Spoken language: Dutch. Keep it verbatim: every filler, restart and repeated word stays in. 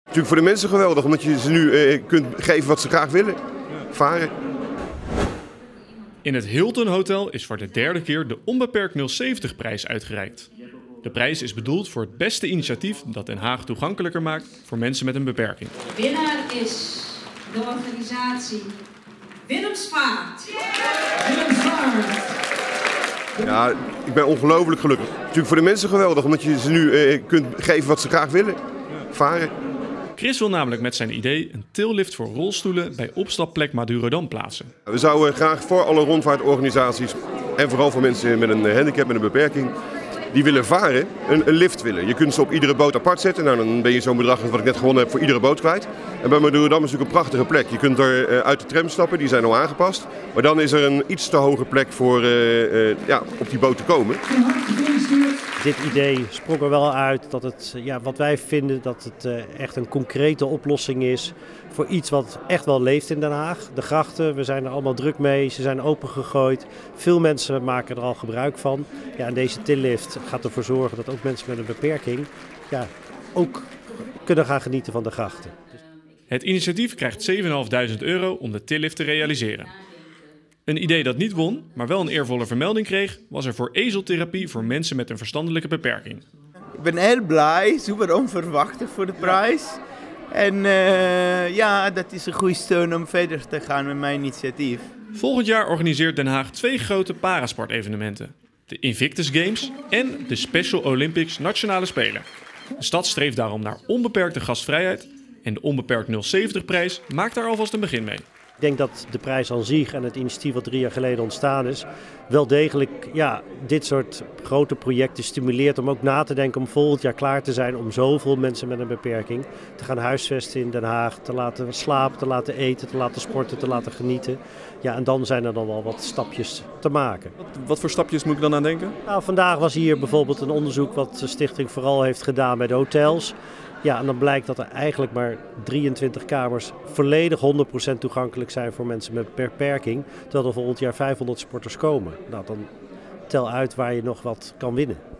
Natuurlijk voor de mensen geweldig, omdat je ze nu eh, kunt geven wat ze graag willen. Varen. In het Hilton Hotel is voor de derde keer de Onbeperkt nul zeventig prijs uitgereikt. De prijs is bedoeld voor het beste initiatief dat Den Haag toegankelijker maakt voor mensen met een beperking. De winnaar is de organisatie Willemsvaart. Willemsvaart. Ja, ik ben ongelooflijk gelukkig. Natuurlijk voor de mensen geweldig, omdat je ze nu eh, kunt geven wat ze graag willen. Varen. Chris wil namelijk met zijn idee een tillift voor rolstoelen bij opstapplek Madurodam plaatsen. We zouden graag voor alle rondvaartorganisaties en vooral voor mensen met een handicap, met een beperking, die willen varen, een, een lift willen. Je kunt ze op iedere boot apart zetten. Nou, dan ben je zo'n bedrag wat ik net gewonnen heb voor iedere boot kwijt. En bij Madurodam is natuurlijk een prachtige plek. Je kunt er uh, uit de tram stappen, die zijn al aangepast. Maar dan is er een iets te hoge plek voor uh, uh, ja, op die boot te komen. Dit idee sprong er wel uit dat het, ja, wat wij vinden, dat het uh, echt een concrete oplossing is voor iets wat echt wel leeft in Den Haag. De grachten, we zijn er allemaal druk mee, ze zijn opengegooid. Veel mensen maken er al gebruik van. Ja, en deze tillift gaat ervoor zorgen dat ook mensen met een beperking ja, ook kunnen gaan genieten van de grachten. Het initiatief krijgt zevenduizend vijfhonderd euro om de tillift te realiseren. Een idee dat niet won, maar wel een eervolle vermelding kreeg, was er voor ezeltherapie voor mensen met een verstandelijke beperking. Ik ben heel blij, super onverwacht voor de prijs. En uh, ja, dat is een goede steun om verder te gaan met mijn initiatief. Volgend jaar organiseert Den Haag twee grote parasportevenementen. De Invictus Games en de Special Olympics Nationale Spelen. De stad streeft daarom naar onbeperkte gastvrijheid en de Onbeperkt nul zeventig prijs maakt daar alvast een begin mee. Ik denk dat de prijs aan zich en het initiatief wat drie jaar geleden ontstaan is, wel degelijk ja, dit soort grote projecten stimuleert om ook na te denken om volgend jaar klaar te zijn om zoveel mensen met een beperking te gaan huisvesten in Den Haag, te laten slapen, te laten eten, te laten sporten, te laten genieten. Ja, en dan zijn er dan wel wat stapjes te maken. Wat, wat voor stapjes moet ik dan aan denken? Nou, vandaag was hier bijvoorbeeld een onderzoek wat de stichting vooral heeft gedaan bij de hotels. Ja, en dan blijkt dat er eigenlijk maar drieëntwintig kamers volledig honderd procent toegankelijk zijn voor mensen met beperking. Terwijl er volgend jaar vijfhonderd sporters komen. Nou, dan tel uit waar je nog wat kan winnen.